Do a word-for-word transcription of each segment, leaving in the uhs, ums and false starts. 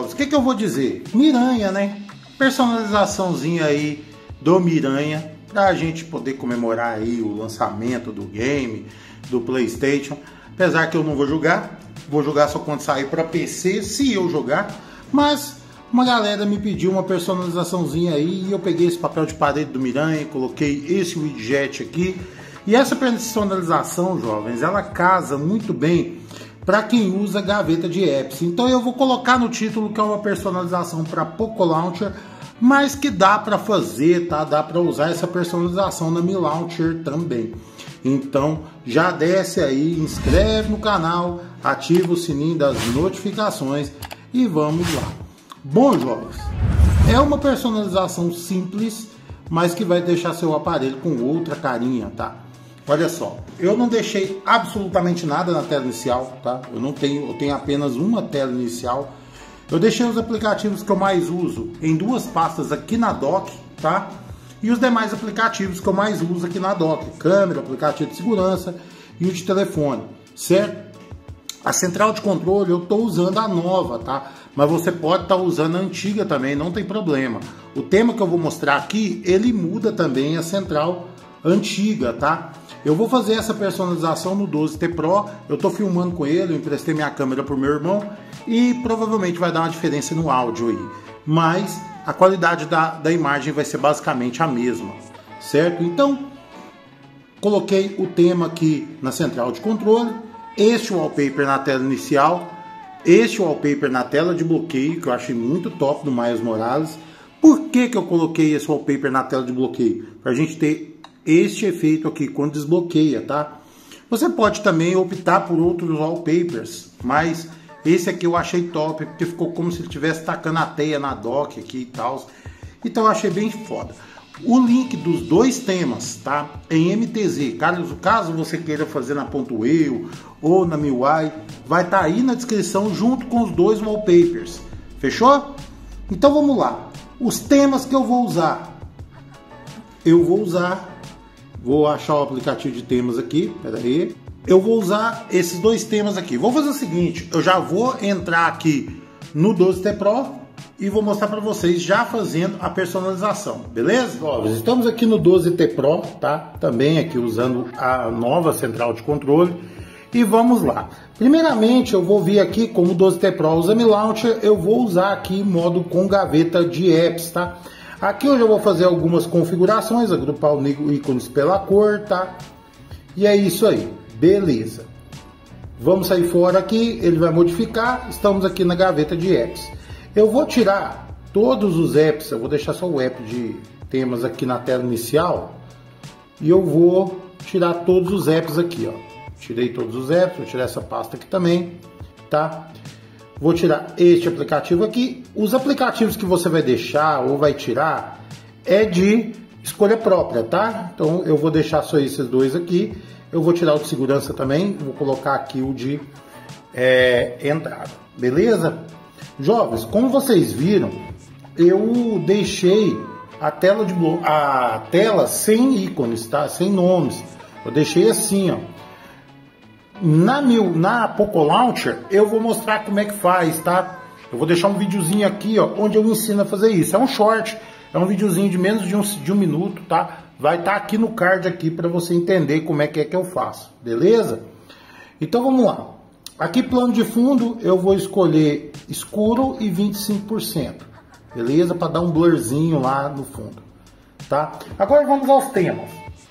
jovens, o que, que eu vou dizer? Miranha, né? Personalizaçãozinha aí do Miranha, pra gente poder comemorar aí o lançamento do game, do PlayStation. Apesar que eu não vou jogar, vou jogar só quando sair para P C, se eu jogar. Mas uma galera me pediu uma personalizaçãozinha aí e eu peguei esse papel de parede do Miranha, coloquei esse widget aqui. E essa personalização, jovens, ela casa muito bem para quem usa gaveta de apps. Então eu vou colocar no título que é uma personalização para Poco Launcher, mas que dá para fazer, tá? Dá para usar essa personalização na Mi Launcher também. Então já desce aí, inscreve no canal, ativa o sininho das notificações e vamos lá. Bom, jovens, é uma personalização simples, mas que vai deixar seu aparelho com outra carinha, tá? Olha só, eu não deixei absolutamente nada na tela inicial, tá? Eu não tenho, eu tenho apenas uma tela inicial. Eu deixei os aplicativos que eu mais uso em duas pastas aqui na dock, tá? E os demais aplicativos que eu mais uso aqui na dock, câmera, aplicativo de segurança e o de telefone, certo? A central de controle eu estou usando a nova, tá? Mas você pode estar tá usando a antiga também, não tem problema. O tema que eu vou mostrar aqui, ele muda também a central antiga, tá? Eu vou fazer essa personalização no doze T Pro, eu estou filmando com ele, eu emprestei minha câmera pro meu irmão e provavelmente vai dar uma diferença no áudio aí. Mas a qualidade da, da imagem vai ser basicamente a mesma, certo? Então, coloquei o tema aqui na central de controle, este wallpaper na tela inicial, este wallpaper na tela de bloqueio, que eu achei muito top do Miles Morales. Por que que eu coloquei esse wallpaper na tela de bloqueio? Para a gente ter este efeito aqui quando desbloqueia, tá? Você pode também optar por outros wallpapers, mas esse aqui eu achei top, porque ficou como se ele estivesse tacando a teia na dock aqui e tal. Então eu achei bem foda. O link dos dois temas, tá? Em M T Z, caso, caso você queira fazer na Ponto Eu ou na M I U I, vai estar tá aí na descrição junto com os dois wallpapers. Fechou? Então vamos lá. Os temas que eu vou usar. Eu vou usar... Vou achar o aplicativo de temas aqui, pera aí. Eu vou usar esses dois temas aqui. Vou fazer o seguinte, eu já vou entrar aqui no doze T Pro e vou mostrar para vocês já fazendo a personalização, beleza? Ó, estamos aqui no doze T Pro, tá? Também aqui usando a nova central de controle. E vamos lá. Primeiramente, eu vou vir aqui, como o doze T Pro usa Mi Launcher, eu vou usar aqui modo com gaveta de apps, tá? Aqui eu já vou fazer algumas configurações, agrupar os ícones pela cor, tá? E é isso aí, beleza. Vamos sair fora aqui, ele vai modificar, estamos aqui na gaveta de apps. Eu vou tirar todos os apps, eu vou deixar só o app de temas aqui na tela inicial. E eu vou tirar todos os apps aqui, ó. Tirei todos os apps, vou tirar essa pasta aqui também, tá? Vou tirar este aplicativo aqui. Os aplicativos que você vai deixar ou vai tirar é de escolha própria, tá? Então eu vou deixar só esses dois aqui. Eu vou tirar o de segurança também. Vou colocar aqui o de é, entrada, beleza? Jovens, como vocês viram, eu deixei a tela, de a tela sem ícones, tá? Sem nomes. Eu deixei assim, ó. Na, meu, na Poco Launcher eu vou mostrar como é que faz, tá? Eu vou deixar um videozinho aqui, ó, onde eu ensino a fazer isso. É um short, é um videozinho de menos de um, de um minuto, tá? Vai estar tá aqui no card aqui para você entender como é que é que eu faço, beleza? Então vamos lá. Aqui plano de fundo eu vou escolher escuro e vinte e cinco por cento, beleza? Para dar um blurzinho lá no fundo, tá? Agora vamos aos temas.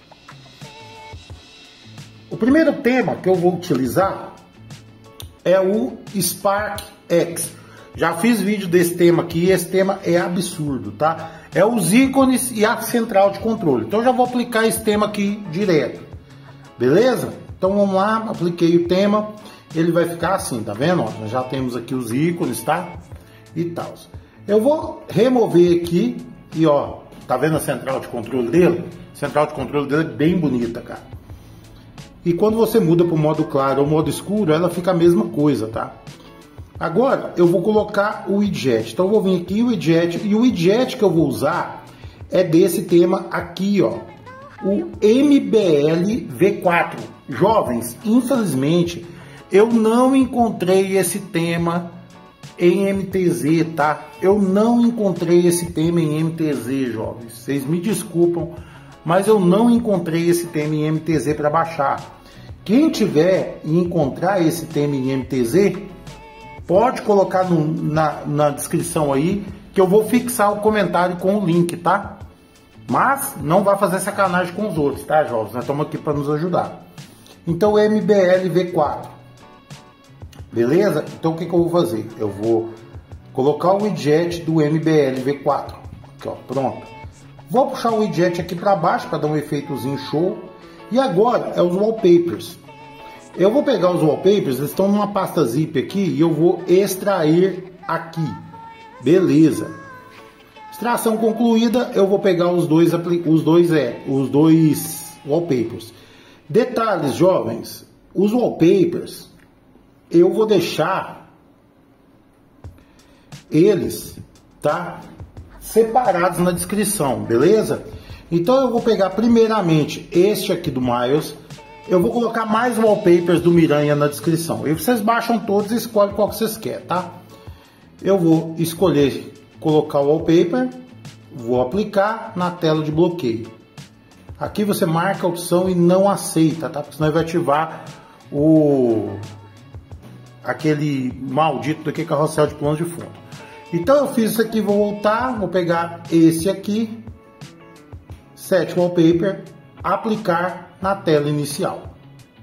O primeiro tema que eu vou utilizar é o Spark X. Já fiz vídeo desse tema aqui, esse tema é absurdo, tá? É os ícones e a central de controle. Então eu já vou aplicar esse tema aqui direto, beleza? Então vamos lá, apliquei o tema, ele vai ficar assim, tá vendo? Ó, nós já temos aqui os ícones, tá? E tal. Eu vou remover aqui e ó, tá vendo a central de controle dele? A central de controle dele é bem bonita, cara. E quando você muda para o modo claro ou modo escuro, ela fica a mesma coisa, tá? Agora, eu vou colocar o widget. Então, eu vou vir aqui o widget. E o widget que eu vou usar é desse tema aqui, ó. O M B L V quatro. Jovens, infelizmente, eu não encontrei esse tema em M T Z, tá? Eu não encontrei esse tema em M T Z, jovens. Vocês me desculpam, mas eu não encontrei esse tema em M T Z para baixar. Quem tiver e encontrar esse tema em M T Z, pode colocar no, na, na descrição aí, que eu vou fixar o comentário com o link, tá? Mas não vai fazer sacanagem com os outros, tá, jovens? Nós estamos aqui para nos ajudar. Então, M B L V quatro. Beleza? Então, o que, que eu vou fazer? Eu vou colocar o widget do M B L V quatro. Aqui, ó, pronto. Vou puxar o widget aqui para baixo para dar um efeitozinho show. E agora é os wallpapers. Eu vou pegar os wallpapers, eles estão numa pasta zip aqui e eu vou extrair aqui. Beleza. Extração concluída, eu vou pegar os dois, os dois, é, os dois wallpapers. Detalhes, jovens, os wallpapers, eu vou deixar eles, tá, separados na descrição, beleza? Então eu vou pegar primeiramente este aqui do Miles, eu vou colocar mais wallpapers do Miranha na descrição. E vocês baixam todos e escolhem qual que vocês querem, tá? Eu vou escolher colocar o wallpaper, vou aplicar na tela de bloqueio. Aqui você marca a opção e não aceita, tá? Porque senão vai ativar o aquele maldito daqui carrossel de plano de fundo. Então eu fiz isso aqui, vou voltar, vou pegar esse aqui, set wallpaper, aplicar na tela inicial.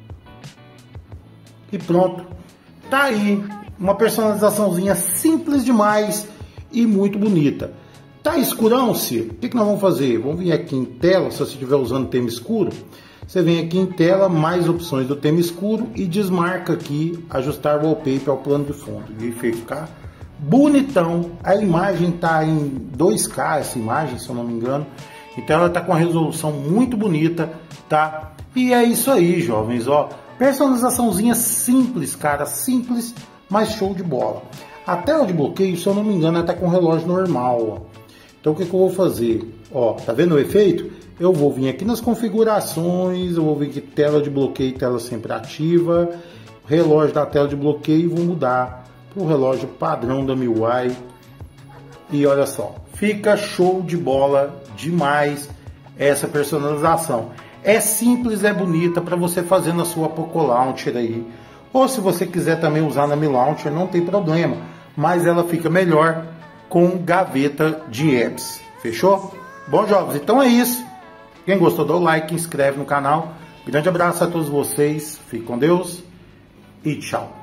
E pronto. Tá aí uma personalizaçãozinha simples demais e muito bonita. Tá escurão, Ciro? O que, que nós vamos fazer? Vamos vir aqui em tela, se você estiver usando tema escuro, você vem aqui em tela, mais opções do tema escuro e desmarca aqui, ajustar wallpaper ao plano de fundo. E ficar bonitão. A imagem tá em dois K, essa imagem, se eu não me engano. Então ela tá com uma resolução muito bonita, tá? E é isso aí, jovens, ó. Personalizaçãozinha simples, cara, simples, mas show de bola. A tela de bloqueio, se eu não me engano, ela tá com relógio normal, ó. Então o que, que eu vou fazer? Ó, tá vendo o efeito? Eu vou vir aqui nas configurações, eu vou vir aqui tela de bloqueio, tela sempre ativa, relógio da tela de bloqueio, vou mudar para o relógio padrão da M I U I. E olha só, fica show de bola demais essa personalização. É simples, é bonita para você fazer na sua Poco Launcher aí. Ou se você quiser também usar na Mi Launcher, não tem problema. Mas ela fica melhor com gaveta de apps. Fechou? Bom, jovens, então é isso. Quem gostou, dá o like, inscreve no canal. Grande abraço a todos vocês. Fique com Deus e tchau.